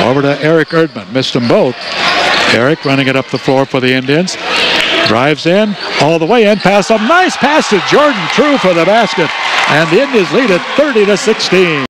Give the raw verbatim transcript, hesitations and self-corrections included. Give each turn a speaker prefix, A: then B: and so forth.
A: Over to Eric Erdman. Missed them both. Eric running it up the floor for the Indians. Drives in, all the way in, pass a nice pass to Jordan True for the basket. And the Indians lead it thirty to sixteen.